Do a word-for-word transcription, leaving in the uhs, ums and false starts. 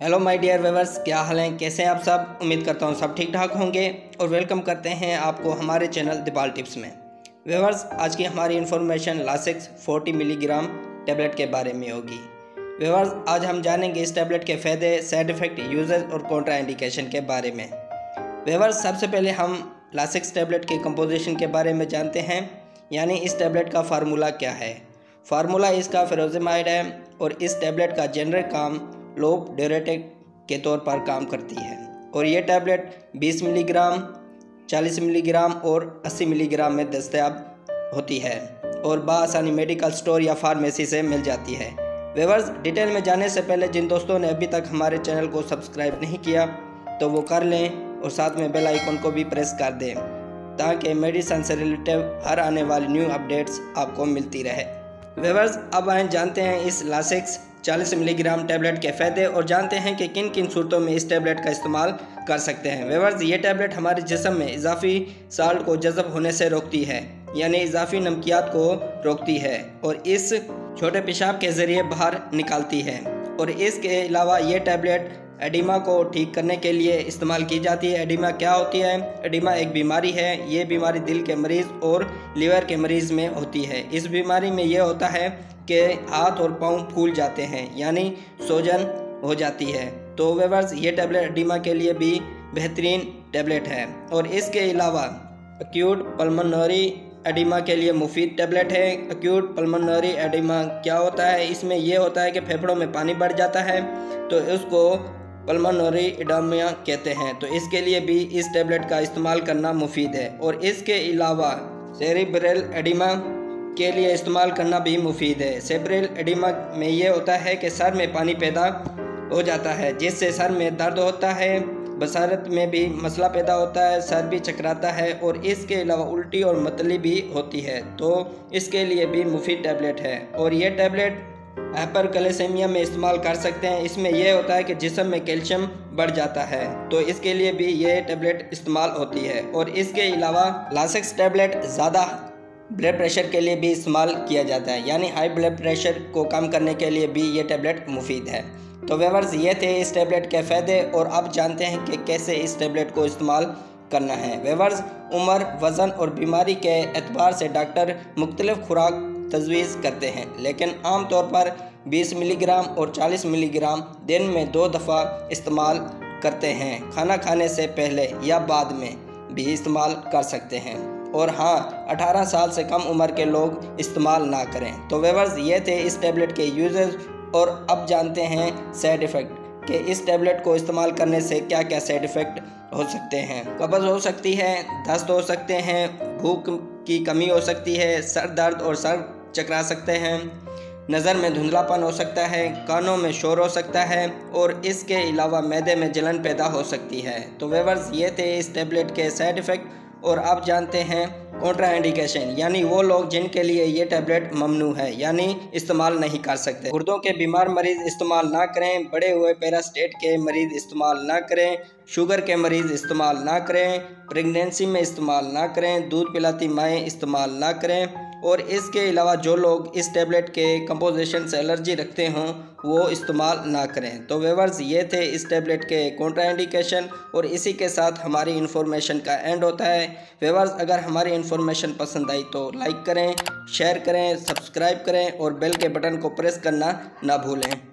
Hello my dear viewers, क्या हाल है, कैसे हैं आप सब। उम्मीद करता हूँ सब ठीक ठाक होंगे और वेलकम करते हैं आपको हमारे चैनल द बाल टिप्स में। व्यूअर्स, आज की हमारी इन्फॉर्मेशन लासिक्स चालीस मिलीग्राम टैबलेट के बारे में होगी। व्यूअर्स, आज हम जानेंगे इस टैबलेट के फ़ायदे, साइड इफ़ेक्ट, यूजेस और कॉन्ट्रा इंडिकेशन के बारे में। व्यूअर्स, सबसे पहले हम लासिक्स टैबलेट के कंपोजिशन के बारे में जानते हैं, यानी इस टैबलेट का फार्मूला क्या है। फार्मूला इसका फेरोजेमाइड है और इस टैबलेट का जेनरिक काम लोप डायरेटिक के तौर पर काम करती है और ये टैबलेट बीस मिलीग्राम, चालीस मिलीग्राम और अस्सी मिलीग्राम में दस्तयाब होती है और बासानी मेडिकल स्टोर या फार्मेसी से मिल जाती है। व्यूअर्स, डिटेल में जाने से पहले जिन दोस्तों ने अभी तक हमारे चैनल को सब्सक्राइब नहीं किया तो वो कर लें और साथ में बेल आइकन को भी प्रेस कर दें ताकि मेडिसिन से रिलेटेड हर आने वाली न्यू अपडेट्स आपको मिलती रहे। व्यूअर्स, अब आए जानते हैं इस लासिक्स चालीस मिलीग्राम टैबलेट के फ़ायदे और जानते हैं कि किन किन सूरतों में इस टैबलेट का इस्तेमाल कर सकते हैं। व्यूअर्स, ये टैबलेट हमारे जिस्म में इजाफी साल्ट को जज़ब होने से रोकती है, यानी इजाफी नमकियात को रोकती है और इस छोटे पेशाब के ज़रिए बाहर निकालती है। और इसके अलावा ये टैबलेट एडिमा को ठीक करने के लिए इस्तेमाल की जाती है। एडिमा क्या होती है? एडिमा एक बीमारी है। ये बीमारी दिल के मरीज़ और लीवर के मरीज़ में होती है। इस बीमारी में ये होता है कि हाथ और पाँव फूल जाते हैं, यानी सूजन हो जाती है। तो व्यूअर्स, ये टैबलेट एडिमा के लिए भी बेहतरीन टैबलेट है और इसके अलावा एक्यूट पल्मोनरी एडिमा के लिए मुफीद टैबलेट है। एक्यूट पल्मोनरी एडिमा क्या होता है? इसमें यह होता है कि फेफड़ों में पानी बढ़ जाता है तो उसको पल्मोनरी एडिमा कहते हैं। तो इसके लिए भी इस टैबलेट का इस्तेमाल करना मुफीद है और इसके अलावा सेरिब्रल एडिमा के लिए इस्तेमाल करना भी मुफीद है। सेरिब्रल एडिमा में ये होता है कि सर में पानी पैदा हो जाता है जिससे सर में दर्द होता है, बसारत में भी मसला पैदा होता है, सर भी चकराता है और इसके अलावा उल्टी और मतली भी होती है। तो इसके लिए भी मुफीद टैबलेट है और ये टैबलेट हाइपरकैल्सीमिया में इस्तेमाल कर सकते हैं। इसमें यह होता है कि जिस्म में कैल्शियम बढ़ जाता है तो इसके लिए भी ये टैबलेट इस्तेमाल होती है। और इसके अलावा लासिक्स टैबलेट ज़्यादा ब्लड प्रेशर के लिए भी इस्तेमाल किया जाता है, यानी हाई ब्लड प्रेशर को कम करने के लिए भी ये टैबलेट मुफीद है। तो व्यूअर्स, ये थे इस टैबलेट के फ़ायदे और अब जानते हैं कि कैसे इस टैबलेट को इस्तेमाल करना है। व्यूअर्स, उम्र, वज़न और बीमारी के एतबार से डॉक्टर मुख्तलिफ खुराक तजवीज़ करते हैं, लेकिन आम तौर पर बीस मिलीग्राम और चालीस मिलीग्राम दिन में दो दफ़ा इस्तेमाल करते हैं। खाना खाने से पहले या बाद में भी इस्तेमाल कर सकते हैं और हाँ, अठारह साल से कम उम्र के लोग इस्तेमाल ना करें। तो व्यूअर्स, ये थे इस टैबलेट के यूजेस और अब जानते हैं साइड इफ़ेक्ट कि इस टैबलेट को इस्तेमाल करने से क्या क्या साइड इफ़ेक्ट हो सकते हैं। कब्ज़ हो सकती है, दस्त हो सकते हैं, भूख की कमी हो सकती है, सर दर्द और सर चकरा सकते हैं, नज़र में धुंधलापन हो सकता है, कानों में शोर हो सकता है और इसके अलावा मैदे में जलन पैदा हो सकती है। तो व्यूअर्स, ये थे इस टैबलेट के साइड इफ़ेक्ट और अब जानते हैं कॉन्ट्रा इंडिकेशन, यानी वो लोग जिनके लिए ये टैबलेट ममनू है, यानी इस्तेमाल नहीं कर सकते। गुर्दों के बीमार मरीज़ इस्तेमाल ना करें, बड़े हुए पैरास्टेट के मरीज़ इस्तेमाल ना करें, शुगर के मरीज़ इस्तेमाल ना करें, प्रेगनेंसी में इस्तेमाल ना करें, दूध पिलाती माएँ इस्तेमाल ना करें और इसके अलावा जो लोग इस टैबलेट के कंपोजिशन से एलर्जी रखते हों वो इस्तेमाल ना करें। तो व्यूअर्स, ये थे इस टैबलेट के कॉन्ट्रा इंडिकेशन और इसी के साथ हमारी इन्फॉर्मेशन का एंड होता है। व्यूअर्स, अगर हमारी इन्फॉर्मेशन पसंद आई तो लाइक करें, शेयर करें, सब्सक्राइब करें और बेल के बटन को प्रेस करना ना भूलें।